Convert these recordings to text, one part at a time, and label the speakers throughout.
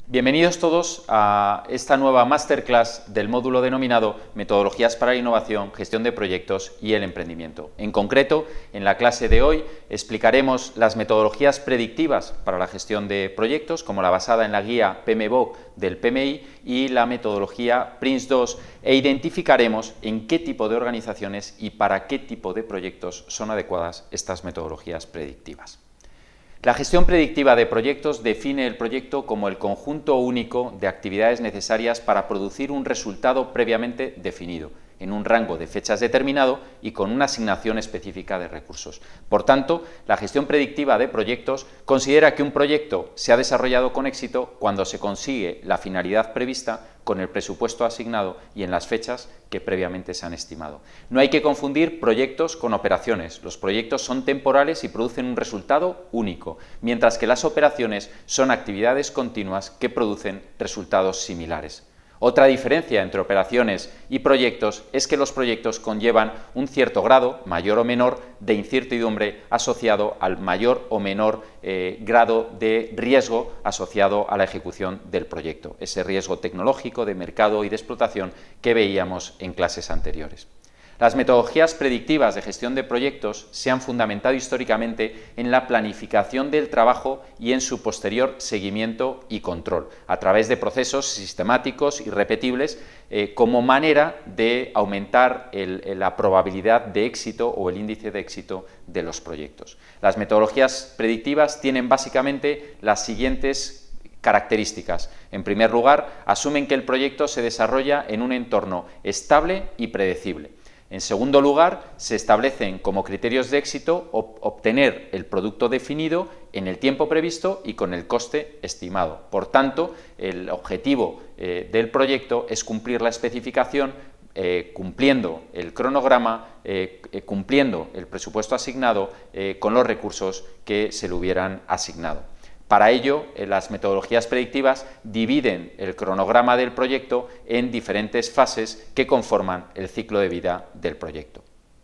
Speaker 1: Bienvenidos todos a esta nueva masterclass del módulo denominado Metodologías para la innovación, gestión de proyectos y el emprendimiento. En concreto, en la clase de hoy explicaremos las metodologías predictivas para la gestión de proyectos, como la basada en la guía PMBOK del PMI y la metodología PRINCE2, e identificaremos en qué tipo de organizaciones y para qué tipo de proyectos son adecuadas estas metodologías predictivas. La gestión predictiva de proyectos define el proyecto como el conjunto único de actividades necesarias para producir un resultado previamente definido, en un rango de fechas determinado y con una asignación específica de recursos. Por tanto, la gestión predictiva de proyectos considera que un proyecto se ha desarrollado con éxito cuando se consigue la finalidad prevista con el presupuesto asignado y en las fechas que previamente se han estimado. No hay que confundir proyectos con operaciones. Los proyectos son temporales y producen un resultado único, mientras que las operaciones son actividades continuas que producen resultados similares. Otra diferencia entre operaciones y proyectos es que los proyectos conllevan un cierto grado, mayor o menor, de incertidumbre asociado al mayor o menor grado de riesgo asociado a la ejecución del proyecto, ese riesgo tecnológico, de mercado y de explotación que veíamos en clases anteriores. Las metodologías predictivas de gestión de proyectos se han fundamentado históricamente en la planificación del trabajo y en su posterior seguimiento y control, a través de procesos sistemáticos y repetibles como manera de aumentar la probabilidad de éxito o el índice de éxito de los proyectos. Las metodologías predictivas tienen básicamente las siguientes características. En primer lugar, asumen que el proyecto se desarrolla en un entorno estable y predecible. En segundo lugar, se establecen como criterios de éxito obtener el producto definido en el tiempo previsto y con el coste estimado. Por tanto, el objetivo del proyecto es cumplir la especificación cumpliendo el cronograma, cumpliendo el presupuesto asignado con los recursos que se le hubieran asignado. Para ello, las metodologías predictivas dividen el cronograma del proyecto en diferentes fases que conforman el ciclo de vida del proyecto.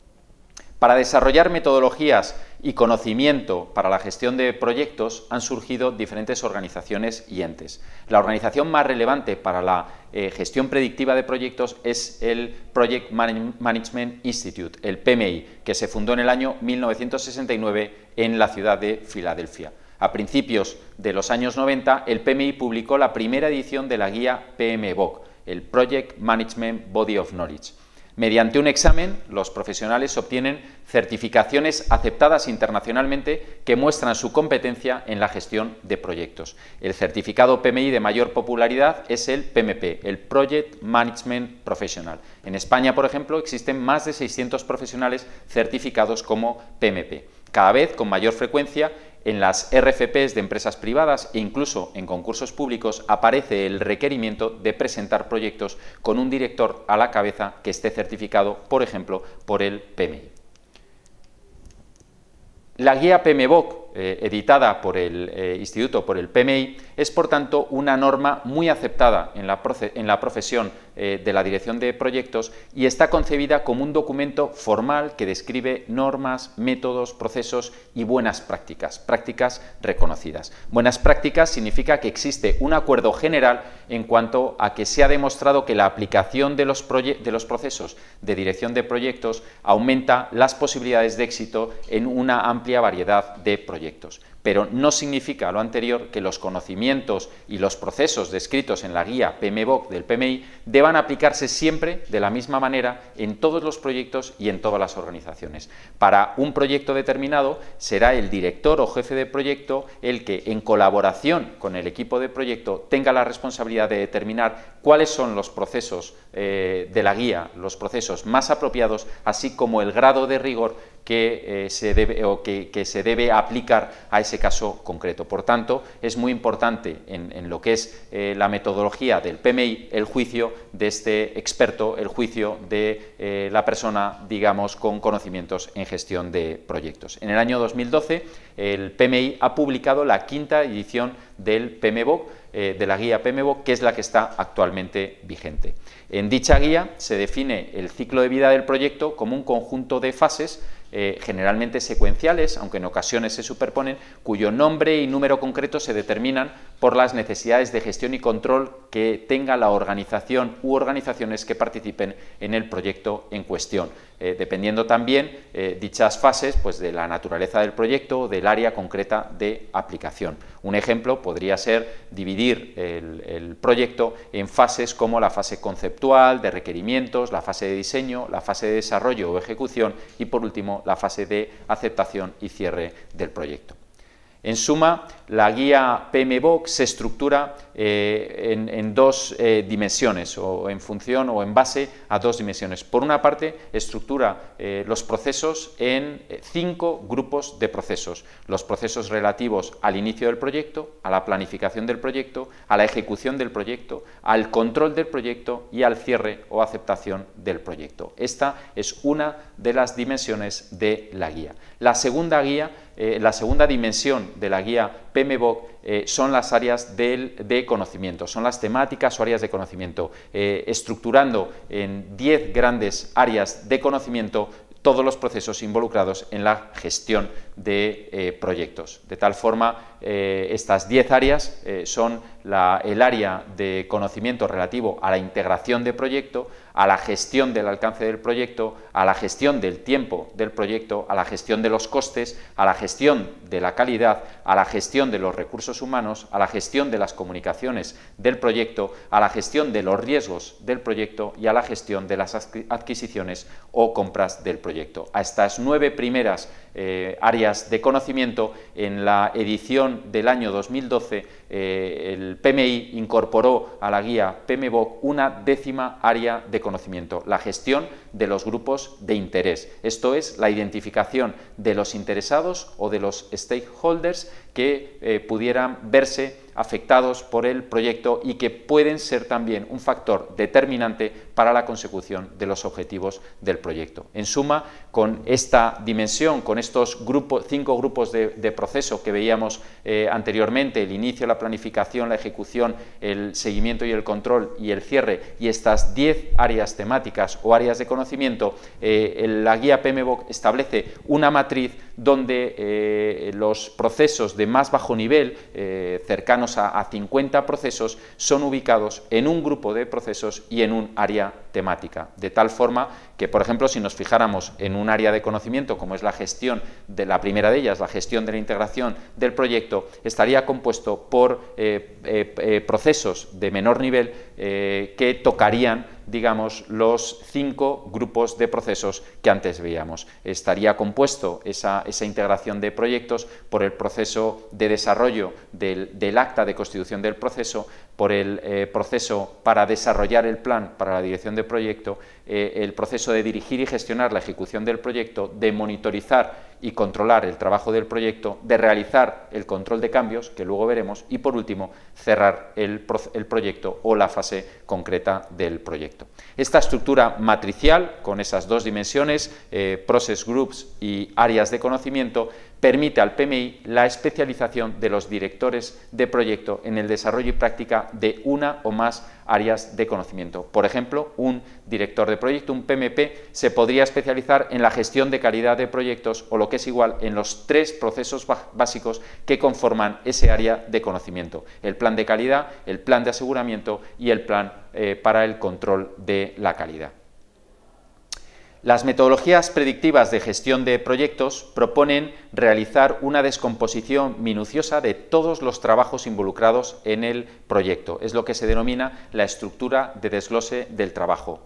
Speaker 1: Para desarrollar metodologías y conocimiento para la gestión de proyectos han surgido diferentes organizaciones y entes. La organización más relevante para la gestión predictiva de proyectos es el Project Management Institute, el PMI, que se fundó en el año 1969 en la ciudad de Filadelfia. A principios de los años 90, el PMI publicó la primera edición de la guía PMBOK, el Project Management Body of Knowledge. Mediante un examen, los profesionales obtienen certificaciones aceptadas internacionalmente que muestran su competencia en la gestión de proyectos. El certificado PMI de mayor popularidad es el PMP, el Project Management Professional. En España, por ejemplo, existen más de 600 profesionales certificados como PMP. Cada vez con mayor frecuencia en las RFPs de empresas privadas e incluso en concursos públicos aparece el requerimiento de presentar proyectos con un director a la cabeza que esté certificado, por ejemplo, por el PMI. La guía PMBOK, editada por el Instituto, por el PMI, es por tanto una norma muy aceptada en la profesión de la dirección de proyectos y está concebida como un documento formal que describe normas, métodos, procesos y buenas prácticas, prácticas reconocidas. Buenas prácticas significa que existe un acuerdo general en cuanto a que se ha demostrado que la aplicación de los procesos de dirección de proyectos aumenta las posibilidades de éxito en una amplia variedad de proyectos. Pero no significa lo anterior que los conocimientos y los procesos descritos en la guía PMBOK del PMI deban aplicarse siempre de la misma manera en todos los proyectos y en todas las organizaciones. Para un proyecto determinado será el director o jefe de proyecto el que, en colaboración con el equipo de proyecto, tenga la responsabilidad de determinar cuáles son los procesos de la guía, los procesos más apropiados, así como el grado de rigor que se debe aplicar a ese caso concreto. Por tanto, es muy importante en lo que es la metodología del PMI el juicio de este experto, el juicio de la persona, digamos, con conocimientos en gestión de proyectos. En el año 2012, el PMI ha publicado la quinta edición del PMBOK, de la guía PMBOK, que es la que está actualmente vigente. En dicha guía se define el ciclo de vida del proyecto como un conjunto de fases generalmente secuenciales, aunque en ocasiones se superponen, cuyo nombre y número concreto se determinan por las necesidades de gestión y control que tenga la organización u organizaciones que participen en el proyecto en cuestión, dependiendo también dichas fases pues, de la naturaleza del proyecto o del área concreta de aplicación. Un ejemplo podría ser dividir el proyecto en fases como la fase conceptual, de requerimientos, la fase de diseño, la fase de desarrollo o ejecución y, por último, la fase de aceptación y cierre del proyecto. En suma, la guía PMBOK se estructura en dos dimensiones, o en función o en base a dos dimensiones. Por una parte, estructura los procesos en 5 grupos de procesos. Los procesos relativos al inicio del proyecto, a la planificación del proyecto, a la ejecución del proyecto, al control del proyecto y al cierre o aceptación del proyecto. Esta es una de las dimensiones de la guía. La segunda dimensión de la guía PMBOK son las áreas de conocimiento, son las temáticas o áreas de conocimiento, estructurando en 10 grandes áreas de conocimiento todos los procesos involucrados en la gestión de proyectos. De tal forma, estas 10 áreas son el área de conocimiento relativo a la integración de proyecto, a la gestión del alcance del proyecto, a la gestión del tiempo del proyecto, a la gestión de los costes, a la gestión de la calidad, a la gestión de los recursos humanos, a la gestión de las comunicaciones del proyecto, a la gestión de los riesgos del proyecto y a la gestión de las adquisiciones o compras del proyecto. A estas 9 primeras áreas de conocimiento, en la edición del año 2012, el PMI incorporó a la guía PMBOK una 10ª área de conocimiento, la gestión de los grupos de interés. Esto es la identificación de los interesados o de los stakeholders que pudieran verse afectados por el proyecto y que pueden ser también un factor determinante para la consecución de los objetivos del proyecto. En suma, con esta dimensión, con estos 5 grupos de proceso que veíamos anteriormente, el inicio, la planificación, la ejecución, el seguimiento y el control y el cierre, y estas 10 áreas temáticas o áreas de conocimiento, la guía PMBOK establece una matriz donde los procesos de más bajo nivel, cercanos a 50 procesos, son ubicados en un grupo de procesos y en un área temática, de tal forma que, por ejemplo, si nos fijáramos en un área de conocimiento como es la gestión de la primera de ellas, la gestión de la integración del proyecto, estaría compuesto por procesos de menor nivel que tocarían, digamos, los 5 grupos de procesos que antes veíamos. Estaría compuesto esa integración de proyectos por el proceso de desarrollo del acta de constitución del proceso, por el proceso para desarrollar el plan para la dirección de proyecto, el proceso de dirigir y gestionar la ejecución del proyecto, de monitorizar y controlar el trabajo del proyecto, de realizar el control de cambios, que luego veremos, y por último, cerrar el proyecto o la fase concreta del proyecto. Esta estructura matricial, con esas 2 dimensiones, process groups y áreas de conocimiento, permite al PMI la especialización de los directores de proyecto en el desarrollo y práctica de una o más áreas de conocimiento. Por ejemplo, un director de proyecto, un PMP, se podría especializar en la gestión de calidad de proyectos o, lo que es igual, en los 3 procesos básicos que conforman ese área de conocimiento: el plan de calidad, el plan de aseguramiento y el plan para el control de la calidad. Las metodologías predictivas de gestión de proyectos proponen realizar una descomposición minuciosa de todos los trabajos involucrados en el proyecto. Es lo que se denomina la estructura de desglose del trabajo,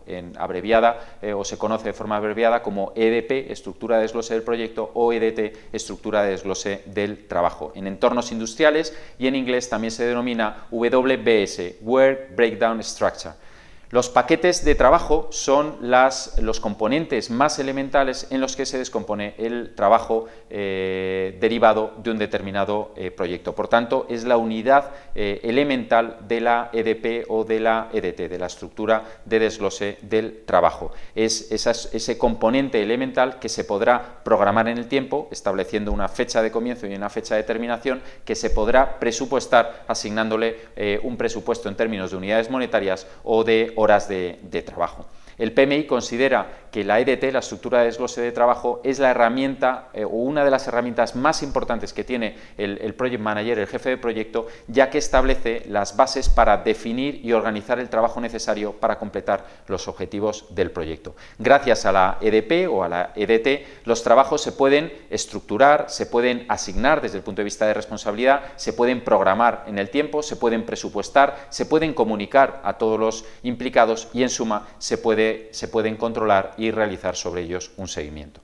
Speaker 1: o se conoce de forma abreviada como EDP, estructura de desglose del proyecto, o EDT, estructura de desglose del trabajo. En entornos industriales y en inglés también se denomina WBS, Work Breakdown Structure. Los paquetes de trabajo son los componentes más elementales en los que se descompone el trabajo derivado de un determinado proyecto. Por tanto, es la unidad elemental de la EDP o de la EDT, de la estructura de desglose del trabajo. Es ese componente elemental que se podrá programar en el tiempo, estableciendo una fecha de comienzo y una fecha de terminación, que se podrá presupuestar asignándole un presupuesto en términos de unidades monetarias o de horas de trabajo. El PMI considera que la EDT, la estructura de desglose de trabajo, es la herramienta o una de las herramientas más importantes que tiene el Project Manager, el jefe de proyecto, ya que establece las bases para definir y organizar el trabajo necesario para completar los objetivos del proyecto. Gracias a la EDP o a la EDT, los trabajos se pueden estructurar, se pueden asignar desde el punto de vista de responsabilidad, se pueden programar en el tiempo, se pueden presupuestar, se pueden comunicar a todos los implicados y, en suma, se pueden controlar y realizar sobre ellos un seguimiento.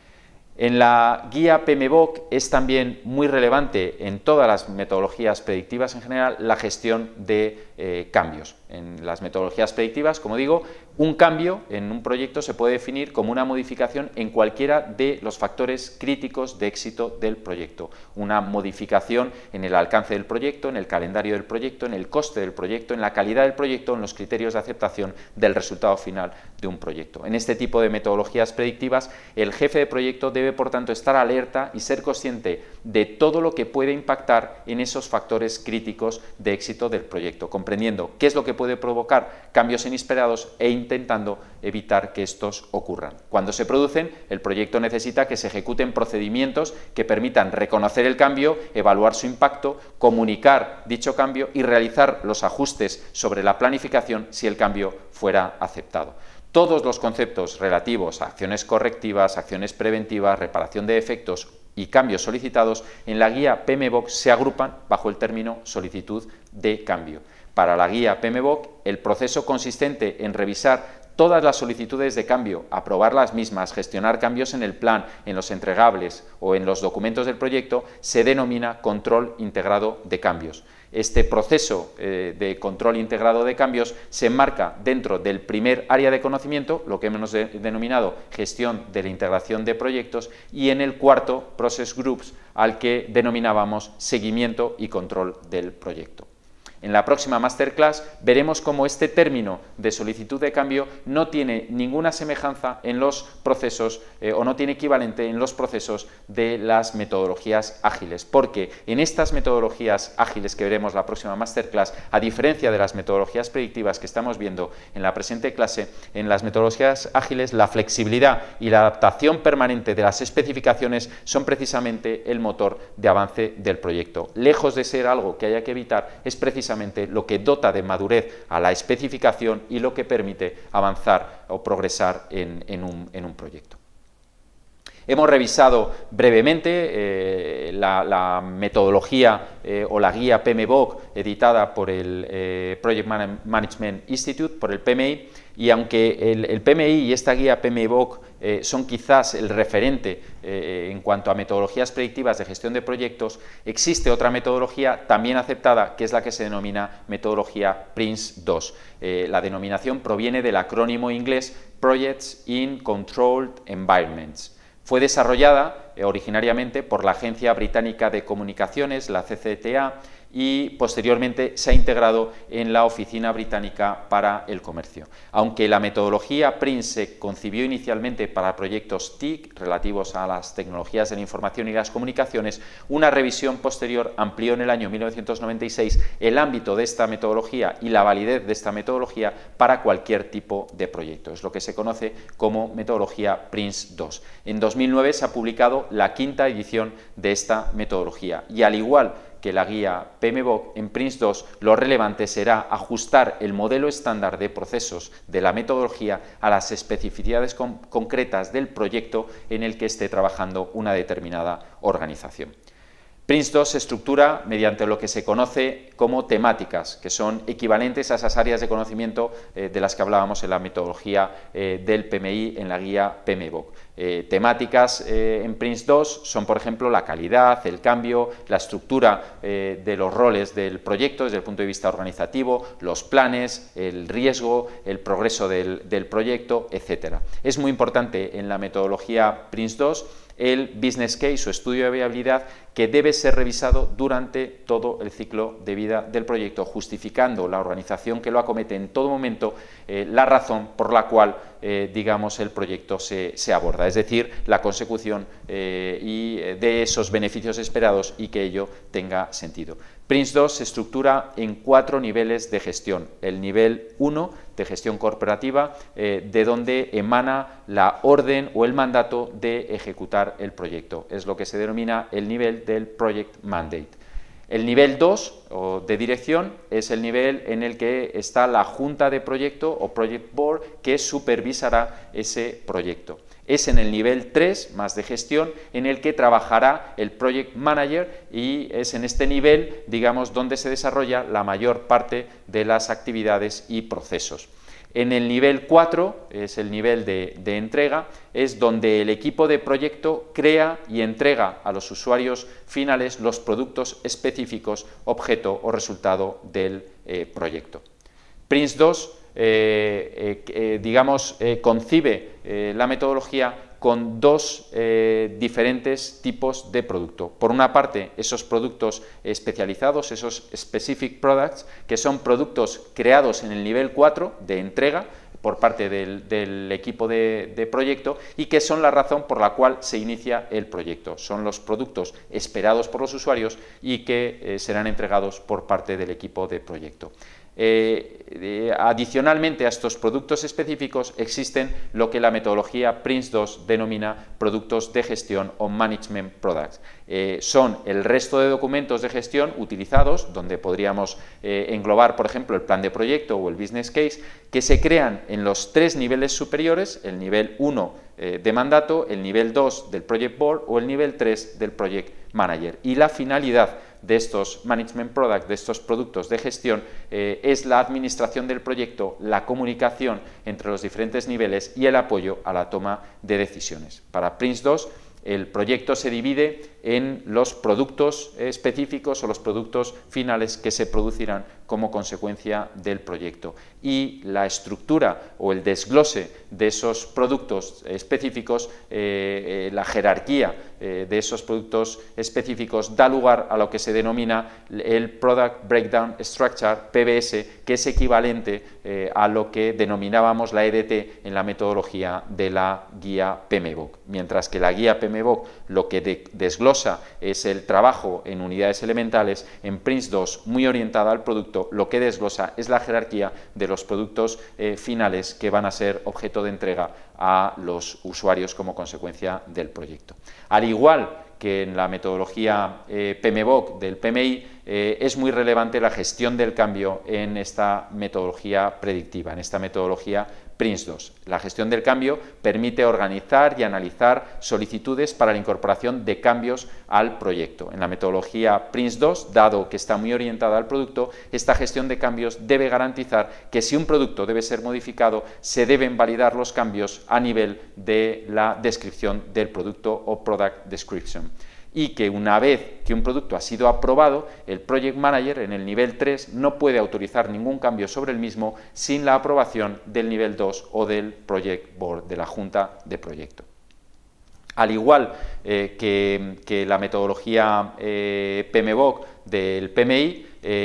Speaker 1: En la guía PMBOK es también muy relevante en todas las metodologías predictivas en general la gestión de cambios. En las metodologías predictivas, como digo, un cambio en un proyecto se puede definir como una modificación en cualquiera de los factores críticos de éxito del proyecto. Una modificación en el alcance del proyecto, en el calendario del proyecto, en el coste del proyecto, en la calidad del proyecto, en los criterios de aceptación del resultado final de un proyecto. En este tipo de metodologías predictivas, el jefe de proyecto debe, por tanto, estar alerta y ser consciente de todo lo que puede impactar en esos factores críticos de éxito del proyecto, comprendiendo qué es lo que puede provocar cambios inesperados e intentando evitar que estos ocurran. Cuando se producen, el proyecto necesita que se ejecuten procedimientos que permitan reconocer el cambio, evaluar su impacto, comunicar dicho cambio y realizar los ajustes sobre la planificación si el cambio fuera aceptado. Todos los conceptos relativos a acciones correctivas, acciones preventivas, reparación de defectos y cambios solicitados en la guía PMBOK se agrupan bajo el término solicitud de cambio. Para la guía PMBOK, el proceso consistente en revisar todas las solicitudes de cambio, aprobar las mismas, gestionar cambios en el plan, en los entregables o en los documentos del proyecto, se denomina control integrado de cambios. Este proceso de control integrado de cambios se enmarca dentro del primer área de conocimiento, lo que hemos denominado gestión de la integración de proyectos, y en el cuarto, Process Groups, al que denominábamos seguimiento y control del proyecto. En la próxima Masterclass veremos cómo este término de solicitud de cambio no tiene ninguna semejanza en los procesos o no tiene equivalente en los procesos de las metodologías ágiles, porque en estas metodologías ágiles que veremos la próxima Masterclass, a diferencia de las metodologías predictivas que estamos viendo en la presente clase, en las metodologías ágiles la flexibilidad y la adaptación permanente de las especificaciones son precisamente el motor de avance del proyecto. Lejos de ser algo que haya que evitar, es precisamente lo que dota de madurez a la especificación y lo que permite avanzar o progresar en un proyecto. Hemos revisado brevemente la metodología o la guía PMBOK editada por el Project Management Institute, por el PMI, y aunque el PMI y esta guía PMBOK son quizás el referente en cuanto a metodologías predictivas de gestión de proyectos, existe otra metodología también aceptada, que es la que se denomina metodología PRINCE2. La denominación proviene del acrónimo inglés Projects in Controlled Environments. Fue desarrollada originariamente por la Agencia Británica de Comunicaciones, la CCTA, y posteriormente se ha integrado en la Oficina Británica para el Comercio. Aunque la metodología PRINCE se concibió inicialmente para proyectos TIC relativos a las tecnologías de la información y las comunicaciones, una revisión posterior amplió en el año 1996 el ámbito de esta metodología y la validez de esta metodología para cualquier tipo de proyecto. Es lo que se conoce como metodología PRINCE2. En 2009 se ha publicado la quinta edición de esta metodología y, al igual que la guía PMBOK, en PRINCE2 lo relevante será ajustar el modelo estándar de procesos de la metodología a las especificidades concretas del proyecto en el que esté trabajando una determinada organización. PRINCE2 se estructura mediante lo que se conoce como temáticas, que son equivalentes a esas áreas de conocimiento de las que hablábamos en la metodología del PMI en la guía PMBOK. Temáticas en PRINCE2 son, por ejemplo, la calidad, el cambio, la estructura de los roles del proyecto desde el punto de vista organizativo, los planes, el riesgo, el progreso del proyecto, etc. Es muy importante en la metodología PRINCE2 el business case o estudio de viabilidad, que debe ser revisado durante todo el ciclo de vida del proyecto, justificando la organización que lo acomete en todo momento la razón por la cual digamos, el proyecto se aborda, es decir, la consecución de esos beneficios esperados y que ello tenga sentido. PRINCE2 se estructura en 4 niveles de gestión. El nivel 1 de gestión corporativa, de donde emana la orden o el mandato de ejecutar el proyecto. Es lo que se denomina el nivel del Project Mandate. El nivel 2 o de dirección es el nivel en el que está la junta de proyecto o Project Board que supervisará ese proyecto. Es en el nivel 3, más de gestión, en el que trabajará el Project Manager y es en este nivel, digamos, donde se desarrolla la mayor parte de las actividades y procesos. En el nivel 4, es el nivel de entrega, es donde el equipo de proyecto crea y entrega a los usuarios finales los productos específicos, objeto o resultado del proyecto. PRINCE2 concibe la metodología con 2 diferentes tipos de producto. Por una parte, esos productos especializados, esos specific products, que son productos creados en el nivel 4 de entrega por parte del equipo de proyecto y que son la razón por la cual se inicia el proyecto. Son los productos esperados por los usuarios y que serán entregados por parte del equipo de proyecto. Adicionalmente a estos productos específicos existen lo que la metodología PRINCE2 denomina productos de gestión o Management Products. Son el resto de documentos de gestión utilizados, donde podríamos englobar, por ejemplo, el plan de proyecto o el business case, que se crean en los 3 niveles superiores, el nivel 1 de mandato, el nivel 2 del Project Board o el nivel 3 del Project Manager. Y la finalidad de estos Management Products, de estos productos de gestión, es la administración del proyecto, la comunicación entre los diferentes niveles y el apoyo a la toma de decisiones. Para PRINCE2, el proyecto se divide en los productos específicos o los productos finales que se producirán como consecuencia del proyecto. Y la estructura o el desglose de esos productos específicos, la jerarquía de esos productos específicos da lugar a lo que se denomina el Product Breakdown Structure, PBS, que es equivalente a lo que denominábamos la EDT en la metodología de la guía PMBOK. Mientras que la guía PMBOK lo que desglosa es el trabajo en unidades elementales, en PRINCE2, muy orientada al producto, lo que desglosa es la jerarquía de los productos finales que van a ser objeto de entrega a los usuarios como consecuencia del proyecto. Al igual que en la metodología PMBOK del PMI, es muy relevante la gestión del cambio en esta metodología predictiva, en esta metodología PRINCE2. La gestión del cambio permite organizar y analizar solicitudes para la incorporación de cambios al proyecto. En la metodología PRINCE2, dado que está muy orientada al producto, esta gestión de cambios debe garantizar que si un producto debe ser modificado, se deben validar los cambios a nivel de la descripción del producto o Product Description. Y que una vez que un producto ha sido aprobado, el Project Manager en el nivel 3 no puede autorizar ningún cambio sobre el mismo sin la aprobación del nivel 2 o del Project Board, de la junta de proyecto. Al igual que la metodología PMBOK del PMI,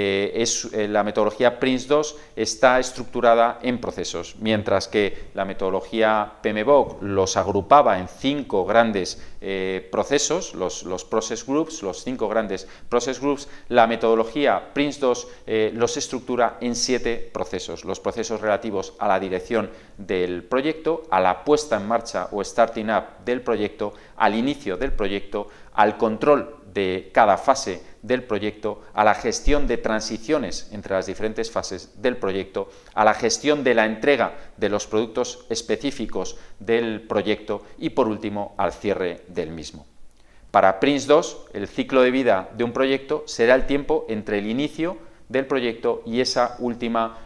Speaker 1: la metodología PRINCE2 está estructurada en procesos, mientras que la metodología PMBOK los agrupaba en 5 grandes procesos, los process groups, los 5 grandes process groups. La metodología PRINCE2 los estructura en 7 procesos, los procesos relativos a la dirección del proyecto, a la puesta en marcha o starting up del proyecto, al inicio del proyecto, al control de cada fase del proyecto, a la gestión de transiciones entre las diferentes fases del proyecto, a la gestión de la entrega de los productos específicos del proyecto y, por último, al cierre del mismo. Para PRINCE2, el ciclo de vida de un proyecto será el tiempo entre el inicio del proyecto y esa última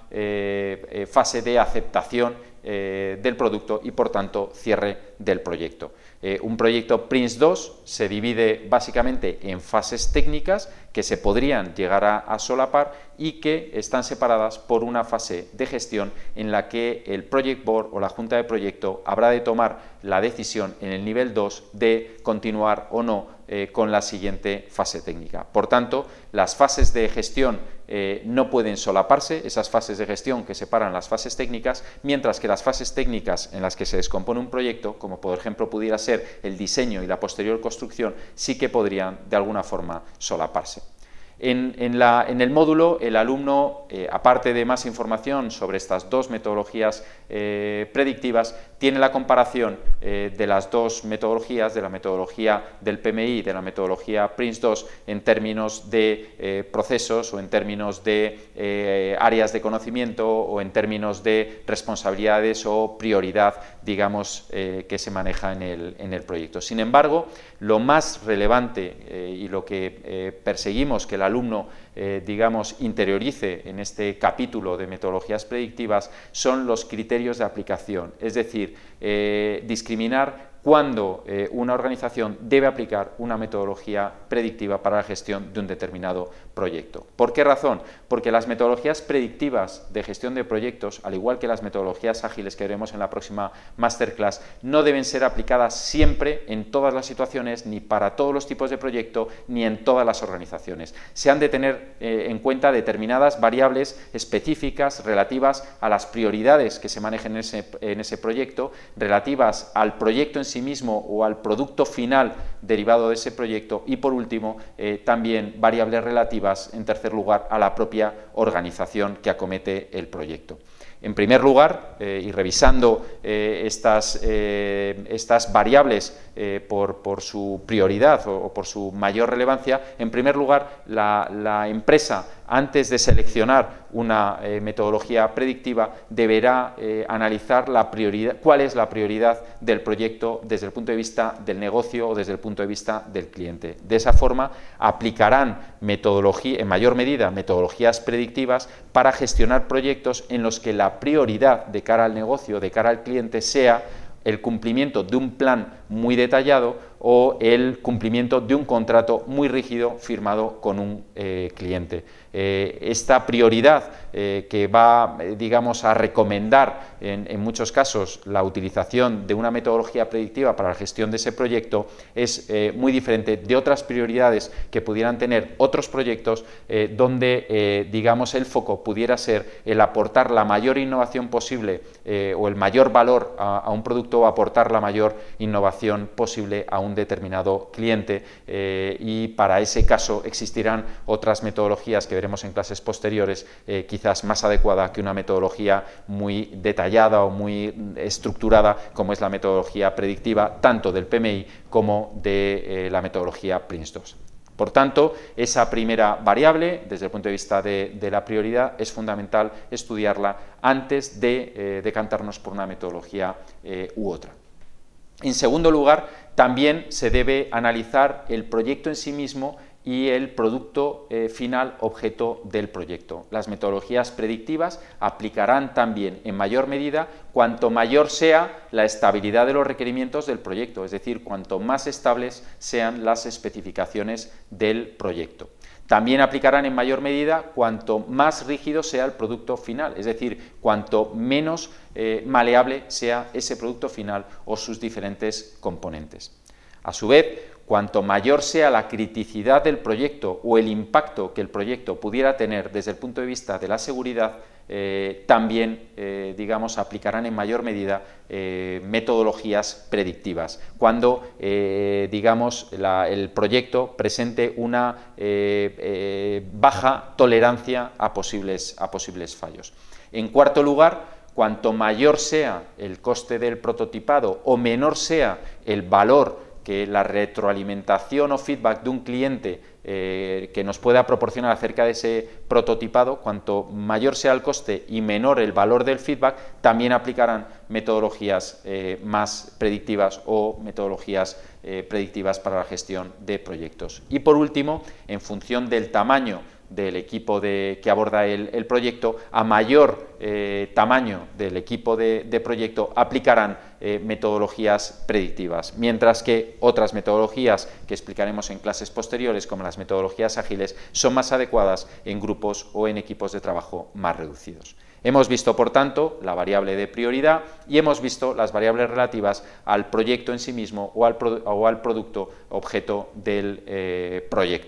Speaker 1: fase de aceptación del producto y, por tanto, cierre del proyecto. Un proyecto PRINCE2 se divide básicamente en fases técnicas que se podrían llegar a solapar y que están separadas por una fase de gestión en la que el Project Board o la junta de proyecto habrá de tomar la decisión en el nivel 2 de continuar o no con la siguiente fase técnica. Por tanto, las fases de gestión no pueden solaparse, esas fases de gestión que separan las fases técnicas, mientras que las fases técnicas en las que se descompone un proyecto, como por ejemplo pudiera ser el diseño y la posterior construcción, sí que podrían de alguna forma solaparse. En el módulo, el alumno, aparte de más información sobre estas dos metodologías predictivas, tiene la comparación de las dos metodologías, de la metodología del PMI y de la metodología PRINCE2, en términos de procesos o en términos de áreas de conocimiento o en términos de responsabilidades o prioridad, digamos, que se maneja en el proyecto. Sin embargo, lo más relevante y lo que perseguimos que el alumno, digamos, interiorice en este capítulo de metodologías predictivas son los criterios de aplicación, es decir, discriminar cuándo una organización debe aplicar una metodología predictiva para la gestión de un determinado proyecto. ¿Por qué razón? Porque las metodologías predictivas de gestión de proyectos, al igual que las metodologías ágiles que veremos en la próxima masterclass, no deben ser aplicadas siempre en todas las situaciones, ni para todos los tipos de proyecto, ni en todas las organizaciones. Se han de tener en cuenta determinadas variables específicas relativas a las prioridades que se manejen en ese proyecto, relativas al proyecto en sí mismo o al producto final derivado de ese proyecto y, por último, también variables relativas, en tercer lugar, a la propia organización que acomete el proyecto. En primer lugar, y revisando estas variables por su prioridad o por su mayor relevancia, en primer lugar, la empresa, antes de seleccionar una metodología predictiva, deberá analizar cuál es la prioridad del proyecto desde el punto de vista del negocio o desde el punto de vista del cliente. De esa forma, aplicarán en mayor medida metodologías predictivas para gestionar proyectos en los que la prioridad de cara al negocio, de cara al cliente, sea el cumplimiento de un plan muy detallado o el cumplimiento de un contrato muy rígido firmado con un cliente. Esta prioridad que va, digamos, a recomendar en muchos casos la utilización de una metodología predictiva para la gestión de ese proyecto es muy diferente de otras prioridades que pudieran tener otros proyectos donde, digamos, el foco pudiera ser el aportar la mayor innovación posible o el mayor valor a un producto o aportar la mayor innovación posible a un determinado cliente, y para ese caso existirán otras metodologías que veremos en clases posteriores, quizás más adecuada que una metodología muy detallada o muy estructurada como es la metodología predictiva tanto del PMI como de la metodología PRINCE2. Por tanto, esa primera variable, desde el punto de vista de la prioridad, es fundamental estudiarla antes de decantarnos por una metodología u otra. En segundo lugar, también se debe analizar el proyecto en sí mismo y el producto final objeto del proyecto. Las metodologías predictivas aplicarán también en mayor medida cuanto mayor sea la estabilidad de los requerimientos del proyecto, es decir, cuanto más estables sean las especificaciones del proyecto. También aplicarán en mayor medida cuanto más rígido sea el producto final, es decir, cuanto menos maleable sea ese producto final o sus diferentes componentes. A su vez, cuanto mayor sea la criticidad del proyecto o el impacto que el proyecto pudiera tener desde el punto de vista de la seguridad, también, digamos, aplicarán en mayor medida metodologías predictivas. Cuando, digamos, el proyecto presente una baja tolerancia a posibles fallos. En cuarto lugar, cuanto mayor sea el coste del prototipado o menor sea el valor que la retroalimentación o feedback de un cliente que nos pueda proporcionar acerca de ese prototipado, cuanto mayor sea el coste y menor el valor del feedback, también aplicarán metodologías más predictivas o metodologías predictivas para la gestión de proyectos. Y por último, en función del tamaño del equipo que aborda el proyecto, a mayor tamaño del equipo de proyecto aplicarán metodologías predictivas, mientras que otras metodologías que explicaremos en clases posteriores, como las metodologías ágiles, son más adecuadas en grupos o en equipos de trabajo más reducidos. Hemos visto, por tanto, la variable de prioridad y hemos visto las variables relativas al proyecto en sí mismo o al producto objeto del proyecto.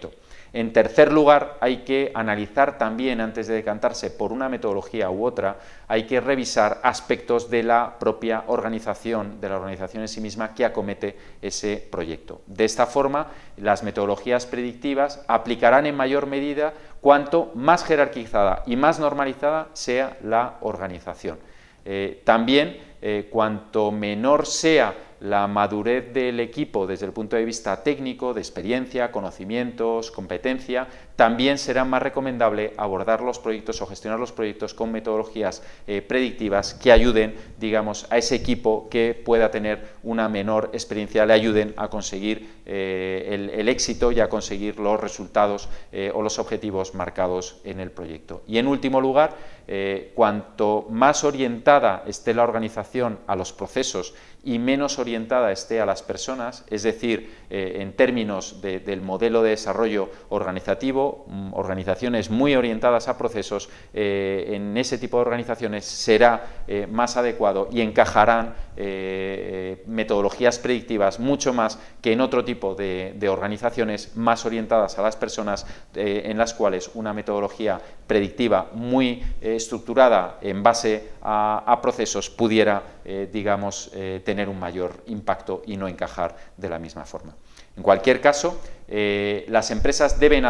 Speaker 1: En tercer lugar, hay que analizar también, antes de decantarse por una metodología u otra, hay que revisar aspectos de la propia organización, en sí misma que acomete ese proyecto. De esta forma, las metodologías predictivas aplicarán en mayor medida cuanto más jerarquizada y más normalizada sea la organización. También, cuanto menor sea la madurez del equipo desde el punto de vista técnico, de experiencia, conocimientos, competencia, también será más recomendable abordar los proyectos o gestionar los proyectos con metodologías predictivas que ayuden, digamos, a ese equipo que pueda tener una menor experiencia, le ayuden a conseguir el éxito y a conseguir los resultados o los objetivos marcados en el proyecto. Y en último lugar, cuanto más orientada esté la organización a los procesos y menos orientada esté a las personas, es decir, en términos del modelo de desarrollo organizativo, organizaciones muy orientadas a procesos, en ese tipo de organizaciones será más adecuado y encajarán metodologías predictivas mucho más que en otro tipo de organizaciones más orientadas a las personas, en las cuales una metodología predictiva muy estructurada en base a procesos pudiera, digamos, tener un mayor impacto y no encajar de la misma forma. En cualquier caso, las empresas deben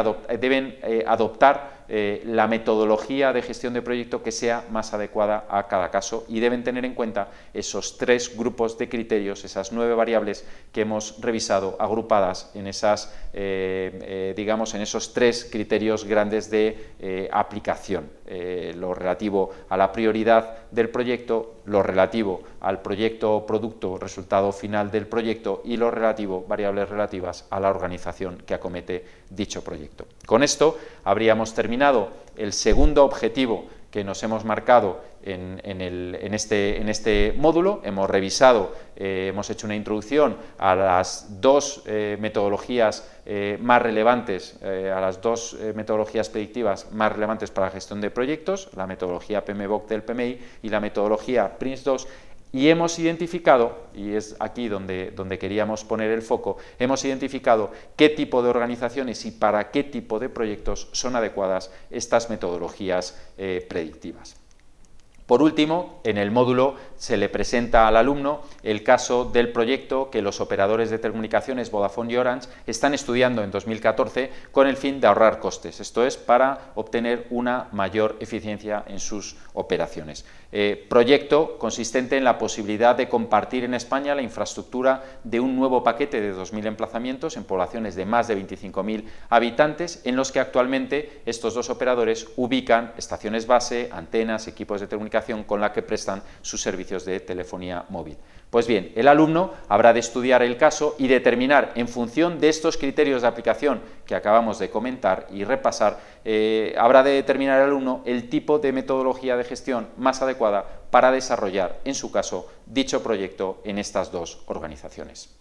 Speaker 1: adoptar la metodología de gestión de proyecto que sea más adecuada a cada caso y deben tener en cuenta esos 3 grupos de criterios, esas 9 variables que hemos revisado agrupadas en esas, digamos, en esos 3 criterios grandes de aplicación. Lo relativo a la prioridad del proyecto, lo relativo al proyecto o producto, resultado final del proyecto y lo relativo, variables relativas a la organización que acomete dicho proyecto. Con esto habríamos terminado el segundo objetivo que nos hemos marcado en este módulo. Hemos revisado, hemos hecho una introducción a las 2 metodologías más relevantes, a las 2 metodologías predictivas más relevantes para la gestión de proyectos, la metodología PMBOK del PMI y la metodología PRINCE2, y hemos identificado, y es aquí donde queríamos poner el foco, hemos identificado qué tipo de organizaciones y para qué tipo de proyectos son adecuadas estas metodologías predictivas. Por último, en el módulo se le presenta al alumno el caso del proyecto que los operadores de telecomunicaciones Vodafone y Orange están estudiando en 2014 con el fin de ahorrar costes, esto es, para obtener una mayor eficiencia en sus operaciones. Proyecto consistente en la posibilidad de compartir en España la infraestructura de un nuevo paquete de 2.000 emplazamientos en poblaciones de más de 25.000 habitantes, en los que actualmente estos 2 operadores ubican estaciones base, antenas, equipos de telecomunicación con la que prestan sus servicios de telefonía móvil. Pues bien, el alumno habrá de estudiar el caso y determinar, en función de estos criterios de aplicación que acabamos de comentar y repasar, habrá de determinar el alumno el tipo de metodología de gestión más adecuada para desarrollar, en su caso, dicho proyecto en estas 2 organizaciones.